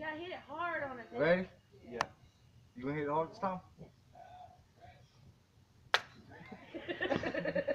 gotta hit it hard on it. Ready? Yeah. You gonna hit it hard this time? Yeah.